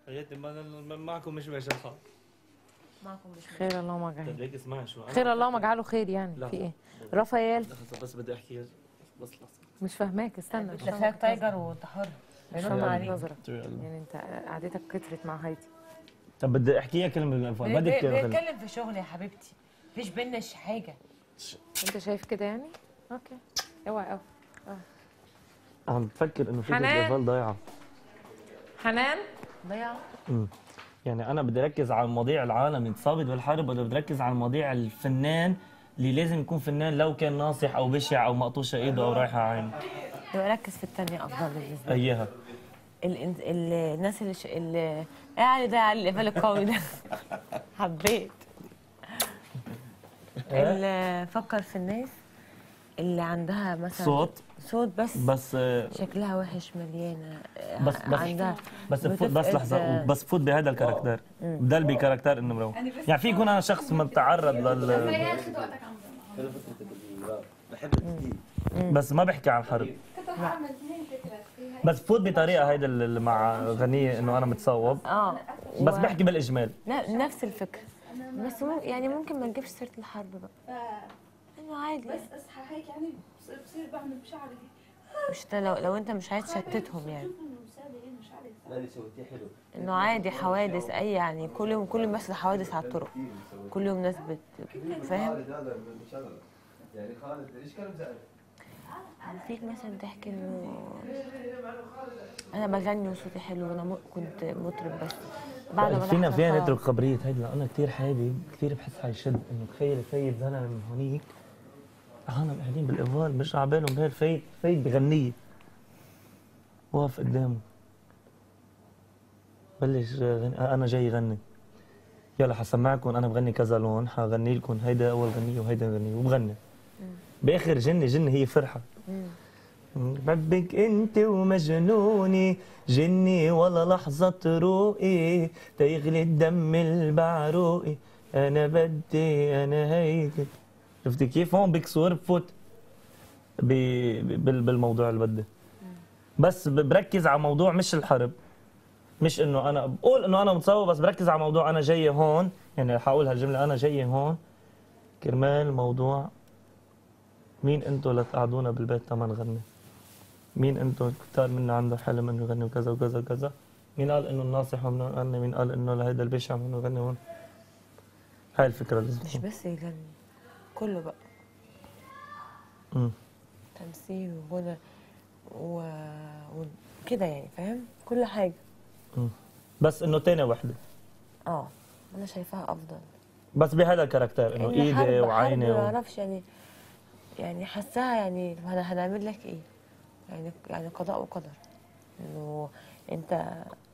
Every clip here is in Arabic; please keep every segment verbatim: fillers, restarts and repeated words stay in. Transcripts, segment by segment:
حياتي ما معكم مش ماشي الحال. معكم مش خير الله ما جعله. طيب ليك اسمعي شو خير الله ما جعله خير يعني. لا. في ايه؟ رافائيل بس بدي احكي بس لحظه. مش فاهماك استنى. لفاك تايجر وتحر بينهم عليك نظرك يعني انت قعدتك كترت مع هايدي. طب بدي احكيها كلمه من الالفاظ بدك بنتكلم في شغل يا حبيبتي مفيش بينا حاجه. انت شايف كده يعني؟ اوكي اوعي قوي. اه عم بفكر انه فكره الالفاظ ضايعه. حنان ضايعه؟ امم يعني انا بدي اركز على مواضيع العالم انتصابت بالحرب ولا بدي اركز على مواضيع الفنان اللي لازم يكون فنان لو كان ناصح او بشع او مقطوشه ايده او رايحه عينه؟ يبقى ركز في الثانيه افضل بالنسبه لي. اياها؟ ال... ال... الناس اللي ش... اللي يعني ده على الليفل القوي ده حبيت. اللي فكر في الناس اللي عندها مثلا صوت صوت بس بس شكلها وحش مليانه بس بس عندها بس فوت بس لحظه بس فوت بهذا الكاركتر بدل بكاركتر انه مروح يعني في يكون انا شخص متعرض لل بس ما بحكي عن حرب بس فوت بطريقه هيدا اللي مع غنيه انه انا متصوب اه بس و... بحكي بالاجمال نفس الفكره بس مو يعني ممكن ما نجيبش سيره الحرب بقى انه عادي بس اصحى هيك يعني بصير بعمل بشعري مش لو لو انت مش عايز تشتتهم يعني انه عادي حوادث اي يعني كل يوم كل يوم بس حوادث على الطرق كل يوم ناس بت فاهم يعني خالد ايش كان مزعل فيك مثلا تحكي انه انا بغني وصوتي حلو وانا كنت مطرب بس بعد ما فينا فينا نترك خبريه هيدي انا كثير حابب كثير بحس حيشد انه تخيل فايت زلمه من هونيك عالم قاعدين بالايفال مش على بالهم هي فايت فايت بغنيه واقف قدامه بلش غني. انا جاي غني يلا حسمعكم انا بغني كذا لون حغني لكم هيدا اول غنيه وهيدا غنيه وبغني باخر جني جني هي فرحه بحبك انت ومجنوني جني ولا لحظه تروقي تيغلي الدم البعروقي انا بدي انا هيك شفتي كيف هون بكسور بفوت بالموضوع اللي بدي بس بركز على موضوع مش الحرب مش انه انا بقول انه انا متصور بس بركز على موضوع انا جاي هون يعني حقول هالجمله انا جاي هون كرمال موضوع مين انتم لتقعدونا بالبيت تما نغني مين انتم كتار منا عنده حلم انه يغني وكذا وكذا وكذا مين قال انه الناصح ممنوع يغني مين قال انه لهيدا البشع ممنوع يغني هون هاي الفكره لازم مش بس يغني كله بقى امم تمثيل وغنى وكده يعني فاهم كل حاجه امم بس انه تاني وحده اه انا شايفاها افضل بس بهذا الكاركتر انه ايدي وعيني ما اعرفش يعني يعني حاساها يعني هنعمل لك ايه يعني يعني قضاء وقدر انه انت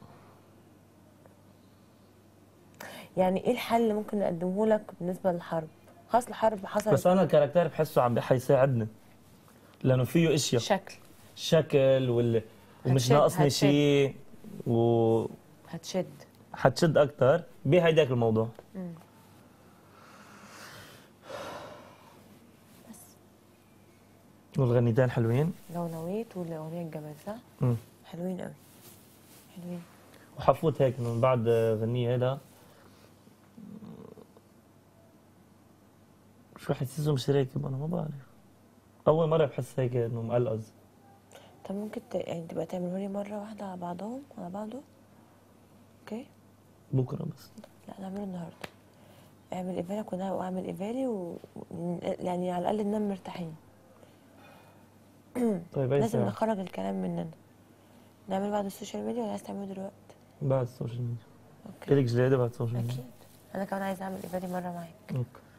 يعني ايه الحل اللي ممكن نقدمه لك بالنسبه للحرب خلاص الحرب حصلت بس انا الكاركتر بحسه عم حيساعدني لانه فيه اشياء شكل شكل وال... ومش ناقصني شيء و هتشد حتشد اكثر بهيداك الموضوع امم والغنيتين حلوين لو نويت والاغنيه الجمال صح؟ امم حلوين قوي حلوين وحفوت هيك من بعد غنية هيدا شو حسيته مش راكب انا ما بعرف اول مره بحس هيك انه مقلقز طب ممكن ت... يعني تبقى تعمله لي مره واحده على بعضهم على بعضه اوكي بكره بس لا نعمله النهارده اعمل ايفالك واعمل ايفالي و... يعني على الاقل ننام مرتاحين طيب لازم ساعة. نخرج الكلام مننا نعمل بعد السوشيال ميديا ولا عايز تعمله دلوقتي؟ بعد السوشيال ميديا اوكي ليك جديده بعد السوشيال ميديا اكيد انا كمان عايزه اعمل ايفالي مره معاك اوكي